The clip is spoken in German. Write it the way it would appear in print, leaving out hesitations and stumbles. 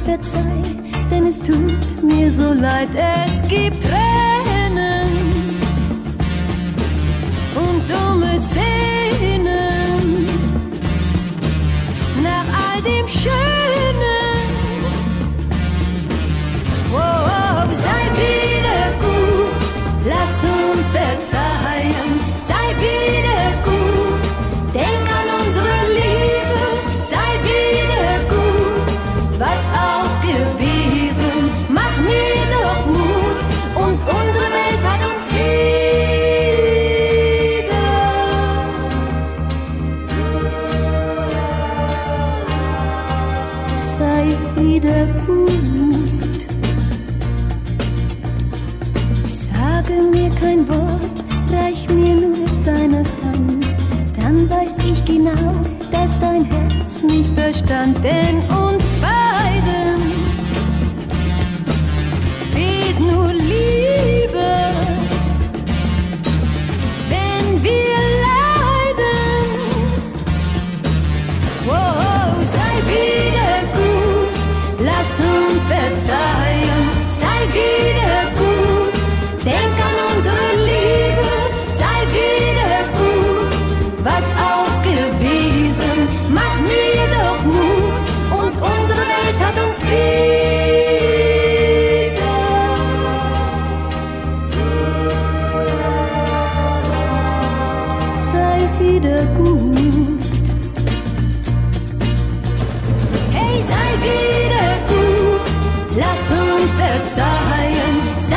verzeih, denn es tut mir so leid, es gibt Tränen und dumme Szenen nach all dem Schönen. Oh, sei wieder gut, lass uns verzeihen, sei wieder gut, denk an unsere Liebe, sei wieder gut, was auch gewesen, mach mir doch Mut und unsere Welt hat uns wieder. Sei wieder gut, sage mir kein Wort, reich mir nur deine Hand, dann weiß ich genau, dass dein Herz mich verstand, denn uns beiden fehlt nur Liebe, wenn wir leiden. Oh, sei wieder gut, lass uns verzeihen, sei wieder gut, denk an unsere Liebe, sei wieder gut, was auch gewesen, mach mir doch Mut und unsere Welt hat uns wieder. Sei wieder gut. Hey, sei wieder gut, lass uns verzeihen,